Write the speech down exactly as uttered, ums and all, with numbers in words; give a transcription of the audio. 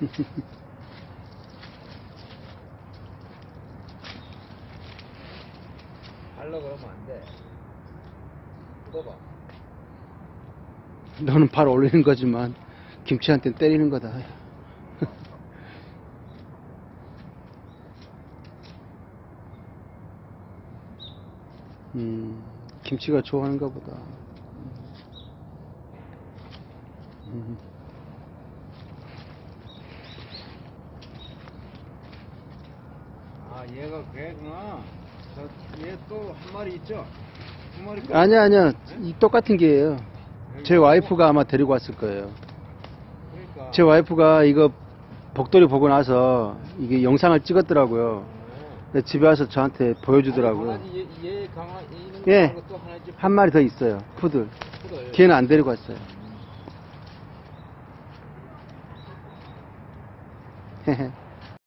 발로 그러면 안 돼. 묻어봐. 너는 발 올리는 거지만 김치한테 때리는 거다. 음, 김치가 좋아하는가 보다. 음. 아, 얘가 걔구나. 얘 또 한 마리 있죠? 한 마리. 아니야, 아니야. 이 똑같은 게예요. 제 와이프가 아마 데리고 왔을 거예요. 그러니까. 제 와이프가 이거 복돌이 보고 나서 이게 영상을 찍었더라고요. 근데 집에 와서 저한테 보여주더라고요. 강아지, 얘, 얘 강아지 있는 예, 거 말고 또 하나 있지? 한 마리 더 있어요. 푸들. 푸들. 걔는 안 데리고 왔어요. 헤헤.